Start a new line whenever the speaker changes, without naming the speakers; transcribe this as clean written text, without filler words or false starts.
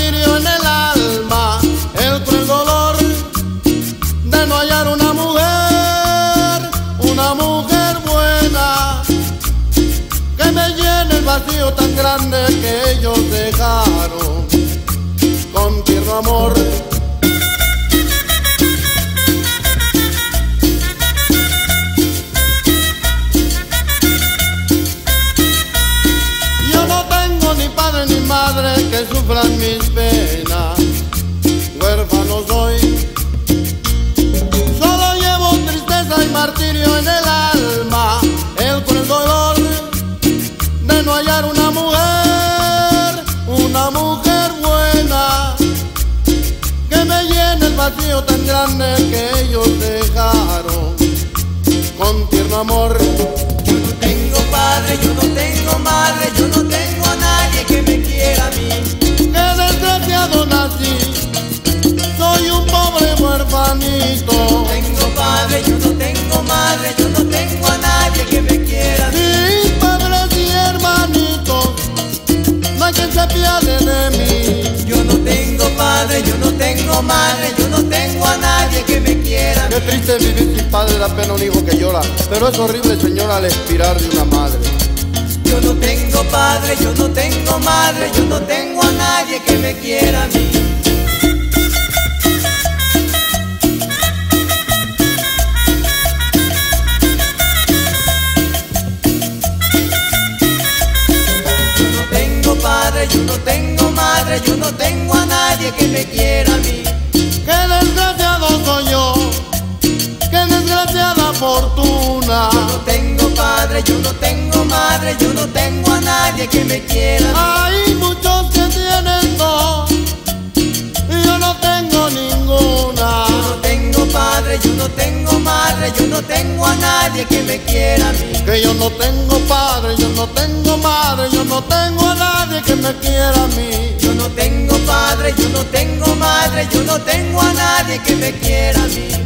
martirio en el alma, el cruel dolor de no hallar una mujer buena, que me llene el vacío tan grande que ellos dejaron con tierno amor. Yo no tengo ni padre ni madre que sufran mis penas, huérfano soy. Solo llevo tristeza y martirio en el alma, el cruel dolor de no hallar una mujer buena, que me llene el vacío tan grande que ellos dejaron con tierno amor.
Yo no tengo padre, yo no tengo madre, yo no tengo a nadie que me quiera a mí.
Qué desgraciado nací, soy un pobre huerfanito.
No tengo padre, yo no tengo madre, yo no tengo a nadie que me quiera a mí.
Mis padres y hermanitos, no hay quien se apiade de mí.
Yo no tengo padre, yo no tengo madre, yo no tengo a nadie que me quiera a mí.
Qué triste vivir sin padre, da pena un hijo que llora, pero es horrible, señora, al expirar de una madre.
Yo no tengo padre, yo no tengo madre, yo no tengo a nadie que me quiera a mí. Yo no tengo padre, yo no tengo madre, yo no tengo a nadie que me quiera a mí.
Qué desgraciado soy yo, qué desgraciada fortuna.
Yo no tengo padre, yo no tengo madre, yo no tengo a nadie que me quiera a mí.
Hay muchos que tienen dos y yo no tengo ninguna.
Yo no tengo padre, yo no tengo madre, yo no tengo a nadie que me quiera a mí.
Que yo no tengo padre, yo no tengo madre, yo no tengo a nadie que me quiera a mí.
Yo no tengo padre, yo no tengo madre, yo no tengo a nadie que me quiera a mí.